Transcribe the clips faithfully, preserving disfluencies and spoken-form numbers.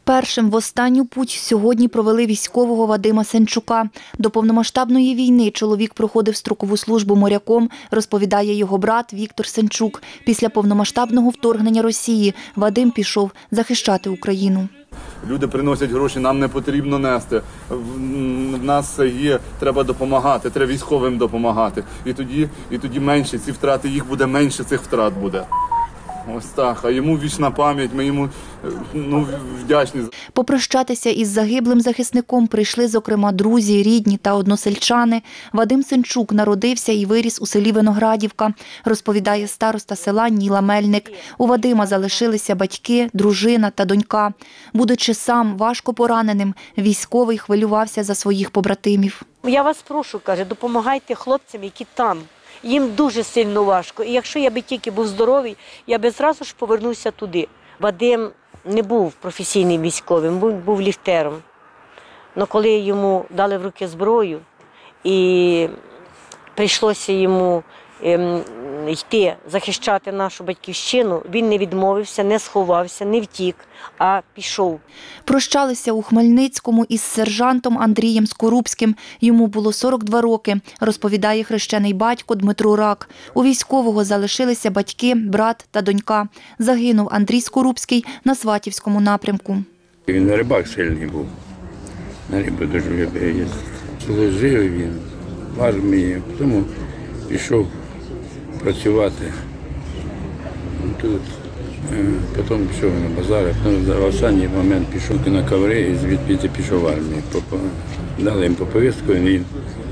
Першим в останню путь сьогодні провели військового Вадима Сенчука. До повномасштабної війни чоловік проходив строкову службу моряком, розповідає його брат Віктор Сенчук. Після повномасштабного вторгнення Росії Вадим пішов захищати Україну. Люди приносять гроші, нам не потрібно нести. В нас є, треба допомагати, треба військовим допомагати. І тоді, і тоді менше ці втрати, їх буде менше, цих втрат буде. Ось так. А йому вічна пам'ять, ми йому ну, вдячні. Попрощатися із загиблим захисником прийшли, зокрема, друзі, рідні та односельчани. Вадим Сенчук народився і виріс у селі Виноградівка, розповідає староста села Ніла Мельник. У Вадима залишилися батьки, дружина та донька. Будучи сам важко пораненим, військовий хвилювався за своїх побратимів. Я вас прошу, каже, допомагайте хлопцям, які там. Їм дуже сильно важко. І якщо я би тільки був здоровий, я би зразу ж повернувся туди. Вадим не був професійним військовим, був, був ліфтером. Але коли йому дали в руки зброю і прийшлося йому ем, йти захищати нашу батьківщину, він не відмовився, не сховався, не втік, а пішов. Прощалися у Хмельницькому із сержантом Андрієм Скорубським. Йому було сорок два роки, розповідає хрещений батько Дмитро Рак. У військового залишилися батьки, брат та донька. Загинув Андрій Скорубський на Сватівському напрямку. Він рибак сильний був, на рибу дуже любив їздити. Служив він в армії, тому пішов працювати тут, потім пішов на базар, в останній момент пішов на коври і звідти пішов в армію. Дали їм по повістку, він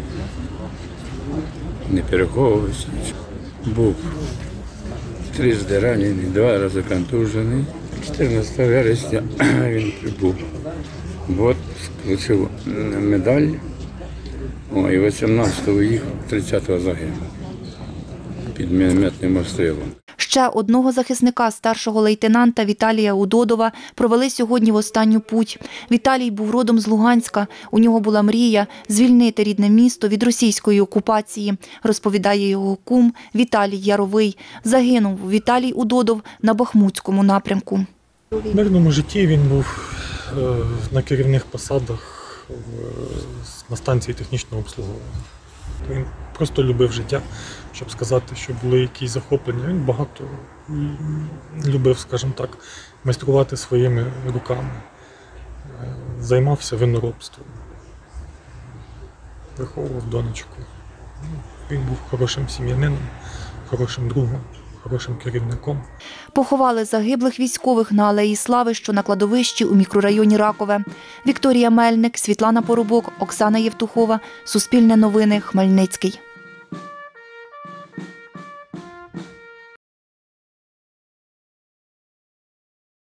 не переховувався. Був трижди ранений, два рази контужений. чотирнадцятого вересня він прибув. От, отримав медаль, і вісімнадцятого їхав, тридцятого загинув під мінометним обстрілом. Ще одного захисника, старшого лейтенанта Віталія Удодова, провели сьогодні в останню путь. Віталій був родом з Луганська. У нього була мрія звільнити рідне місто від російської окупації, розповідає його кум Віталій Яровий. Загинув Віталій Удодов на Бахмутському напрямку. В мирному житті він був на керівних посадах на станції технічного обслуговування. Він просто любив життя, щоб сказати, що були якісь захоплення. Він багато любив, скажімо так, майструвати своїми руками. Займався виноробством, виховував донечку. Він був хорошим сім'янином, хорошим другом, хорошим керівником. Поховали загиблих військових на Алеї Слави, що на кладовищі у мікрорайоні Ракове. Вікторія Мельник, Світлана Поробок, Оксана Євтухова. Суспільне новини. Хмельницький.